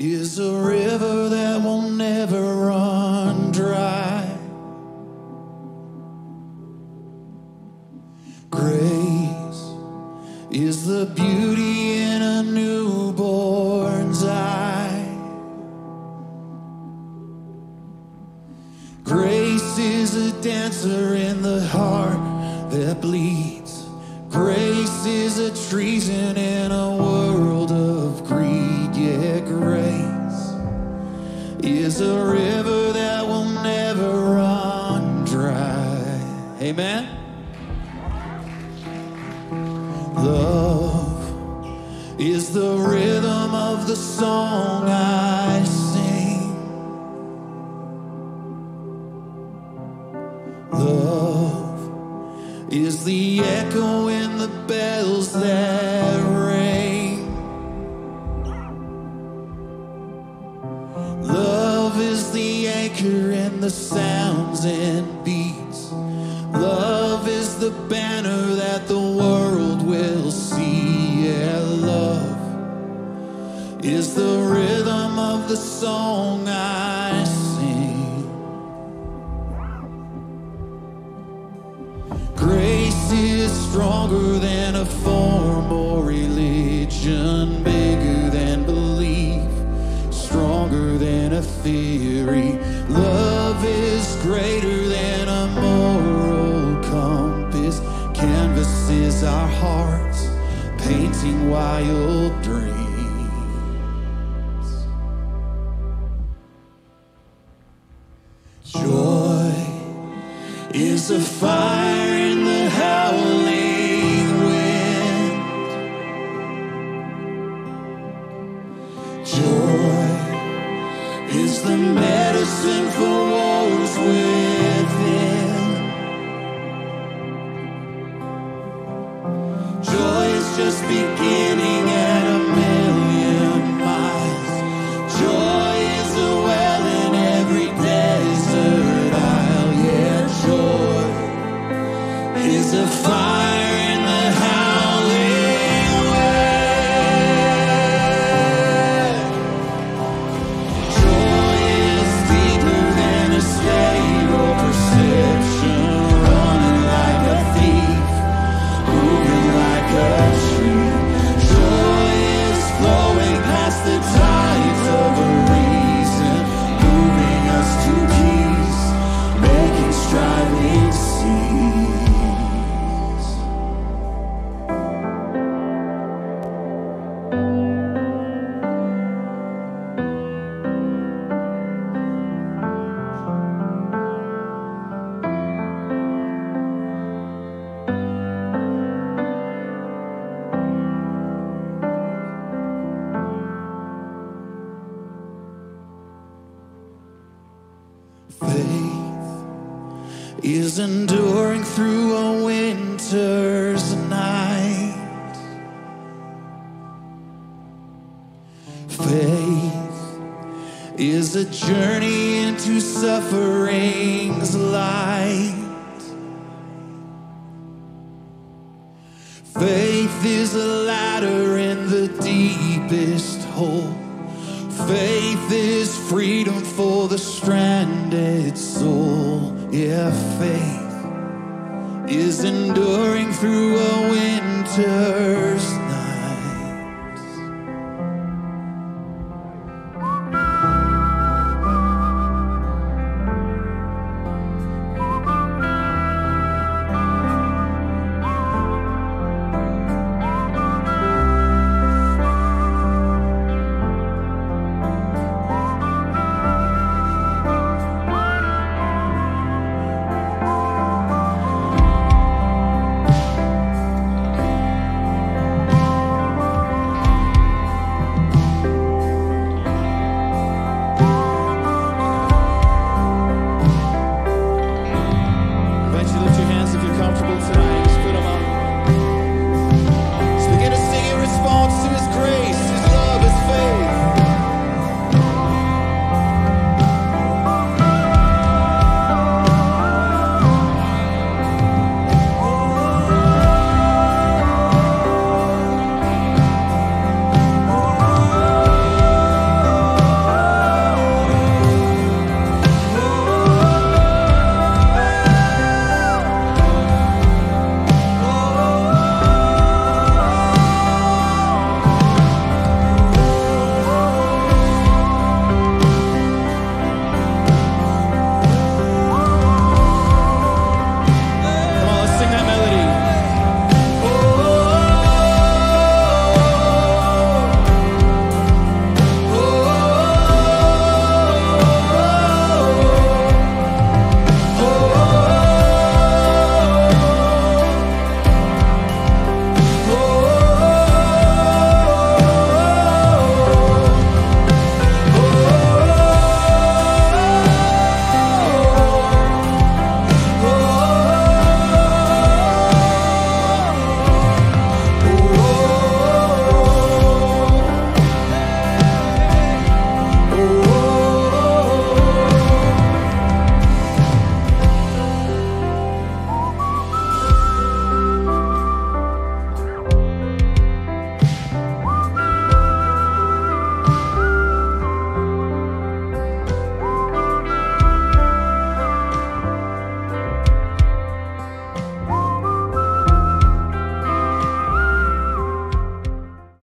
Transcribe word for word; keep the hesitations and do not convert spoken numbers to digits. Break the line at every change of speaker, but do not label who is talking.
is a river that will never run dry. Grace is the beauty in a newborn's eye. Grace is a dancer in the heart that bleeds. Grace is a treason in a world of greed. Yeah, grace is a river that will never run dry. Amen. Love is the rhythm of the song I sing. Love is the echo in the bells that ring. Love is the anchor in the sounds and beats. Love is the banner that the world will see. Yeah, love is the rhythm of the song I sing. Grace is stronger than a form or religion, bigger than belief, stronger than a theory. Love is greater than a moral compass, canvases our hearts, painting wild dreams. Joy is a fire in the howling wind. Joy is the medicine for wars within. Joy is just beginning at a million miles. Joy is a well in every desert isle. Yeah, joy is a fire in the howling wind. Joy is deeper than a state or perception, running like a thief, moving like a tree. Joy is flowing past the tides of a reason, moving us to peace, making striving cease. Faith is enduring through a winter's night. Faith is a journey into suffering's light. Faith is a ladder in the deepest hole. Faith is freedom for the stranded soul. Yeah, faith is enduring through a winter's